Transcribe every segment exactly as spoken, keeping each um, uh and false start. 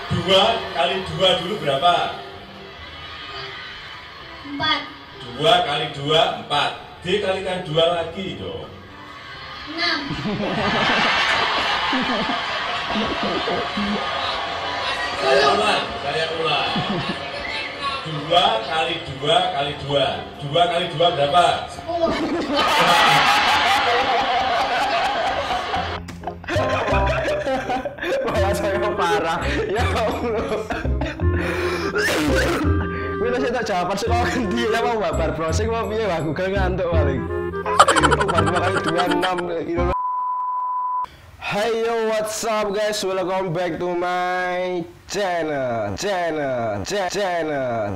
Dua kali dua dulu berapa? Empat. Dua kali dua empat. Dikalikan dua lagi dong. Enam. Saya ulang, saya ulang. Dua kali dua kali dua. Dua kali dua berapa? Sepuluh. Wah, saya parah. Ya Allah. Wis tak jawaban sekolah ndi ya mau babar browsing mau piye wah Google ngantuk paling. Baru kali dua puluh enam kilo. Hey yo, what's up guys? Welcome back to my channel. Channel, cha- channel.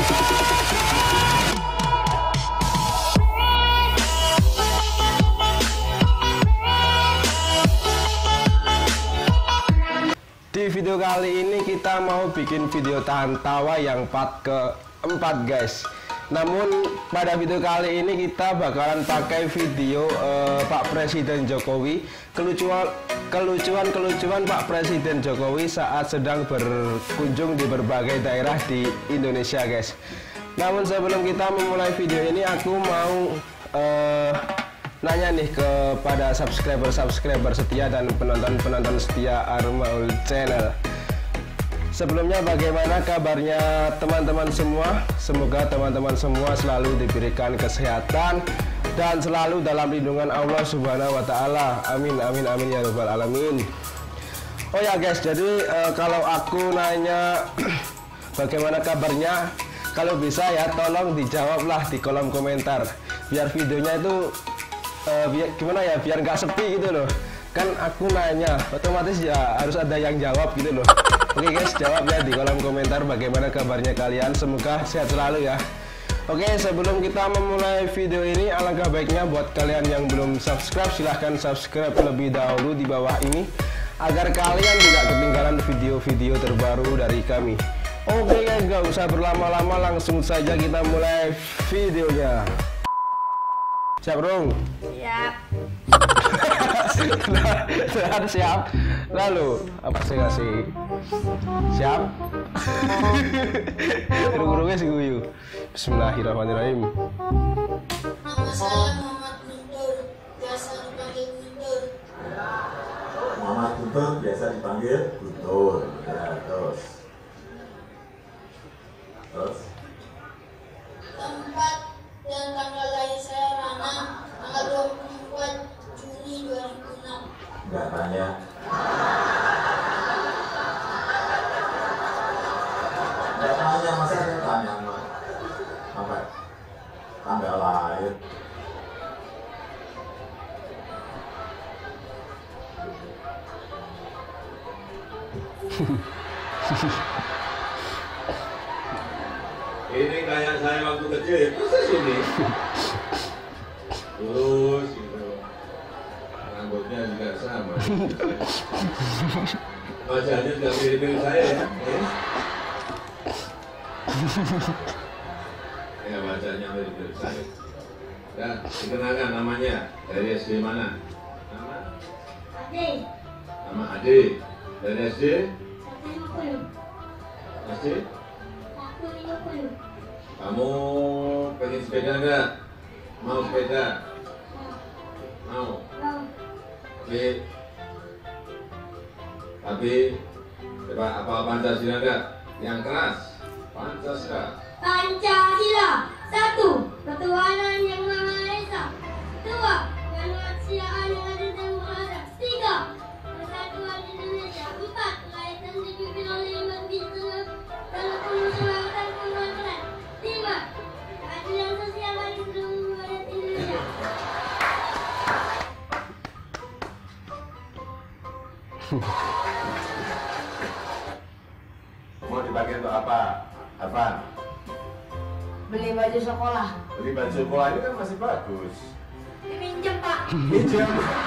Di video kali ini kita mau bikin video tahan tawa yang part keempat guys. Namun pada video kali ini kita bakalan pakai video uh, Pak Presiden Jokowi, kelucuan kelucuan kelucuan Pak Presiden Jokowi saat sedang berkunjung di berbagai daerah di Indonesia guys. Namun sebelum kita memulai video ini aku mau uh, nanya nih kepada subscriber-subscriber setia dan penonton-penonton setia Armaul Channel. Sebelumnya bagaimana kabarnya teman-teman semua? Semoga teman-teman semua selalu diberikan kesehatan dan selalu dalam lindungan Allah Subhanahu wa taala. Amin amin amin ya rabbal alamin. Oh ya guys, jadi uh, kalau aku nanya bagaimana kabarnya, kalau bisa ya tolong dijawablah di kolom komentar biar videonya itu Uh, biar, gimana ya biar nggak sepi gitu loh, kan aku nanya otomatis ya harus ada yang jawab gitu loh. Oke guys, jawabnya di kolom komentar bagaimana kabarnya kalian, semoga sehat selalu ya. Oke, sebelum kita memulai video ini alangkah baiknya buat kalian yang belum subscribe silahkan subscribe terlebih dahulu di bawah ini agar kalian tidak ketinggalan video-video terbaru dari kami. Oke guys, nggak usah berlama-lama, langsung saja kita mulai videonya. Siap dong? Siap. Nah, siap. Lalu apa sih kasih? Siap. Guru-gurunya si guyu. Bismillahirrahmanirrahim. Nama saya Muhammad Guntur, biasa dipanggil Guntur. Muhammad Guntur biasa dipanggil Guntur. Ya, terus. Terus. Tempat dan tanggal lahir saya Rana, tanggal dua puluh empat Juni dua ribu enam. Enggak tanya. Enggak tanya, masa saya tanya Mas? Apa? Tanggal lahir. Ini kayak saya waktu kecil ya, persis ini. Terus gitu. Rambutnya juga sama. Wajahnya juga mirip-mirip saya ya. Ya wajahnya mirip-mirip saya. Ya, dikenalkan namanya. Dari S D mana? Nama? Ade, Nama Ade. Dari S D? satu lima puluh. S D? satu lima puluh. Kamu pengen sepeda enggak? Mau sepeda? Mau? Mau. Tapi Tapi coba apa Pancasila enggak? Yang keras Pancasila. Pancasila. Satu, ketuhanan yang Maha Esa. Dua, kemanusiaan yang adil dan beradab. Tiga, persatuan Indonesia. Empat, rakyat yang dipimpin oleh Imam bin dalam kemusyawaratan kebangsaan. Lima, keadilan sosial bagi seluruh rakyat Indonesia. Mau dipakai untuk apa? Apa? Beli baju sekolah. Beli baju sekolah ini kan masih bagus. Dipinjam, Pak. Pinjam.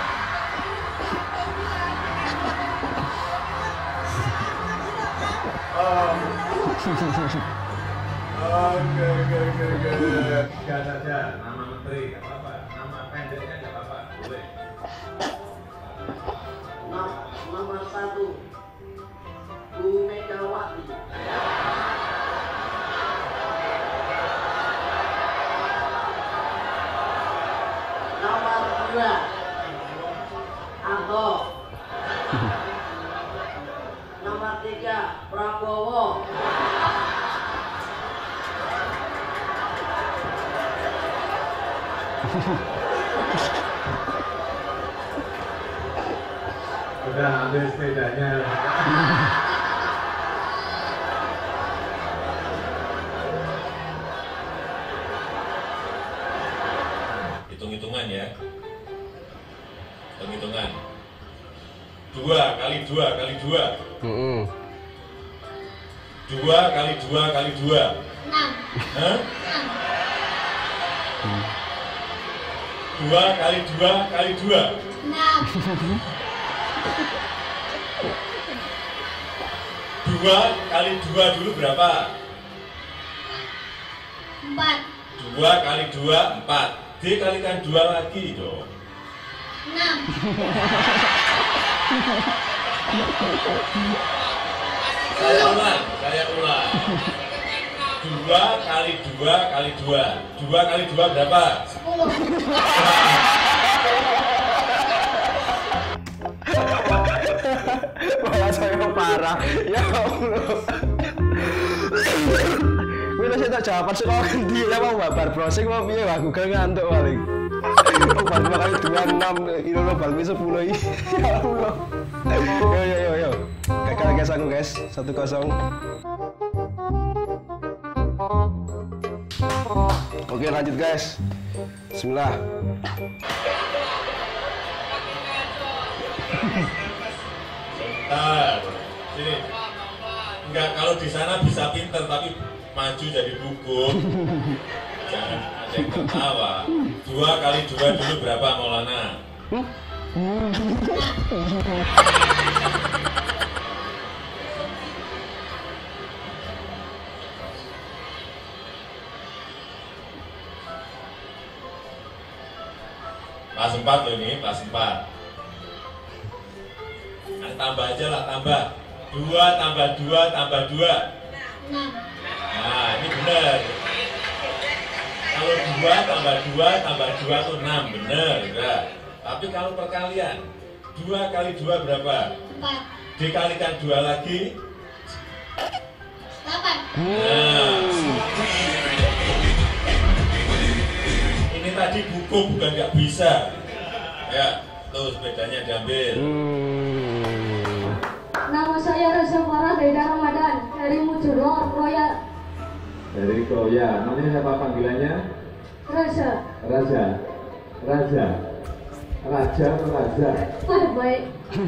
Oh. Oke oke oke oke. Gak saja nama menteri gak apa-apa. Nama pendeknya gak apa-apa. Boleh. Nomor satu, Bu Megawati. Udah ambil sepedanya. Hitung-hitungan ya. Hitung-hitungan. Dua kali dua kali dua. Mm-mm. Dua kali dua kali dua. Enam. Hah? Dua kali dua kali dua. Enam. Dua kali dua dulu berapa? Empat. Dua kali dua empat. Dikalikan dua lagi dong. Enam. Saya ulang, saya ulang. Dua kali dua kali dua. Dua kali dua berapa? Sepuluh. Wah, saya parah. Ya Allah. Wis tak jawaban sekolah ndi ya mau babar browsing mau piye wah Google ngantuk paling. Bal dua kali dua enam kilo lo bal sepuluh iki. Ya Allah. Yo yo yo yo. Gagal guys aku guys. satu kosong. Oke lanjut guys. Bismillah. Bentar. Sini. Enggak, kalau di sana bisa pinter tapi maju jadi hukum. Jangan ada yang ketawa. Dua kali dua dulu berapa Maulana? Pas empat loh ini, pas empat. Nah, tambah aja lah, tambah. Dua tambah dua tambah dua. Enam. Nah, ini benar. Kalau dua tambah dua tambah dua itu enam, benar. Ya. Tapi kalau perkalian, dua kali dua berapa? Empat. Dikalikan dua lagi. Delapan. Nah, ini tadi buku bukan nggak bisa. Ya, tuh sepedanya diambil. Hmm. Nama saya Reza Farah dari Ramadan dari Mujuror Royal. Dari Koya, namanya siapa panggilannya? Reza. Raja. Raja. Raja atau Raja? Pada baik.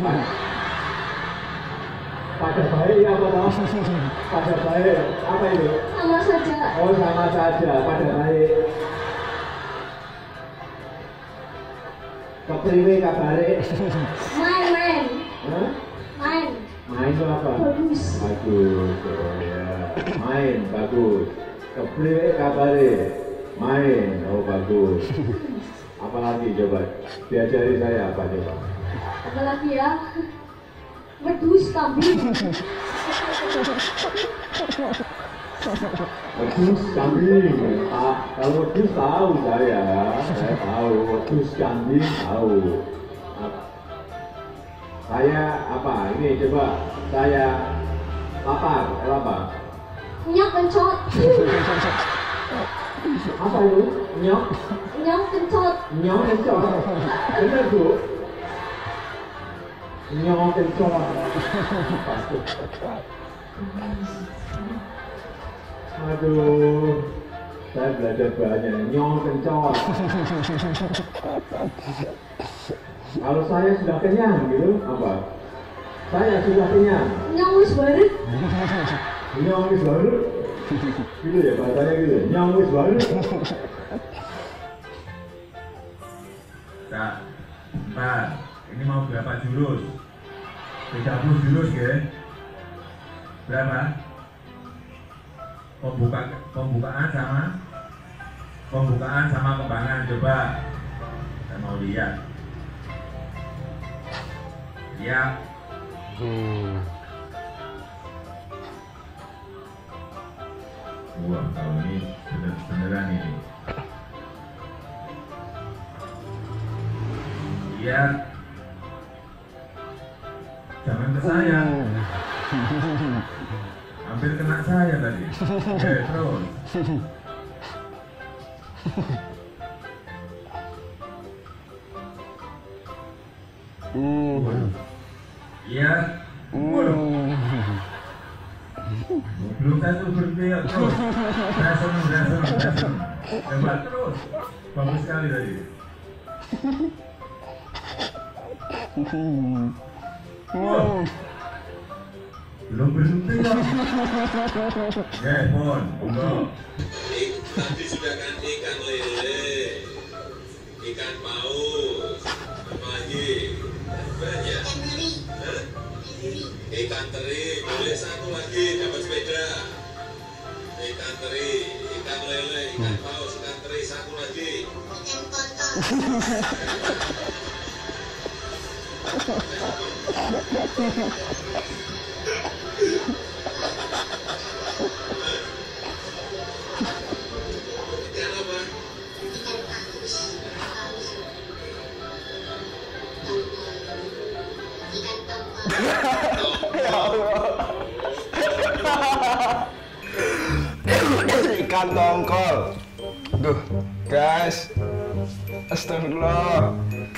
Pada baik apa toh? Pada baik. Apa itu? Sama saja. Oh, sama saja. Pada baik. Kepriwe kabare? Main main. Hah? Main. Main itu apa? Bagus. Bagus. Oh ya. Main bagus. Kepriwe kabare? Main. Oh bagus. Apalagi coba? Diajari saya apa coba? Apalagi ya? Wedus kambing. Wedus kambing. Ah, kalau wedus tahu saya, saya tahu. Wedus kambing tahu. Ah, saya apa? Ini coba. Saya lapar. Eh, apa? Nyok kencot. Apa itu? Nyok? Nyok kencot. Nyok kencot. Benar bu? Nyok kencot. Aduh, saya belajar banyak. Nyok kencot. Kalau saya sudah kenyang gitu, apa? Saya sudah kenyang. Nyok wis bareng. Nyok wis bareng. Gitu ya bahasanya gitu. Nyok wis bareng. Kak, bentar. Ini mau berapa jurus? tiga puluh jurus ya? Berapa? Pembuka, pembukaan sama pembukaan sama kembangan, coba saya mau lihat. Ya. Hmm. Wah, kalau ini bener-beneran ini. Lihat. Jangan ke saya. Hampir kena saya tadi. Eh, terus. Hmm. Iya. Hmm. Belum satu berhenti terus. Langsung, langsung, langsung. Coba terus. Bagus sekali tadi. Hmm. Belum berhenti ya. Ya, Mon. Tadi sudah kan ikan lele, ikan paus, apa lagi? Banyak. Hah? Ikan teri, boleh satu lagi dapat sepeda. Ikan teri, ikan lele, ikan paus, ikan teri, satu lagi. Ikan apa? Ya Allah. Ikan tongkol. Duh, guys. Astagfirullah.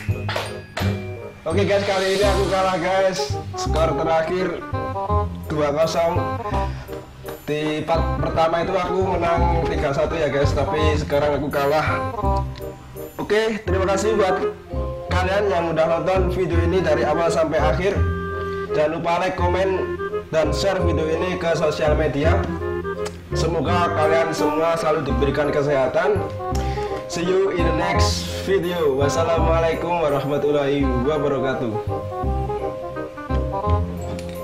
Oke guys, kali ini aku kalah guys. Skor terakhir dua kosong. Di part pertama itu aku menang tiga satu ya guys, tapi sekarang aku kalah. Oke, terima kasih buat kalian yang udah nonton video ini dari awal sampai akhir. Jangan lupa like, komen, dan share video ini ke sosial media. Semoga kalian semua selalu diberikan kesehatan. See you in the next video. Wassalamualaikum warahmatullahi wabarakatuh.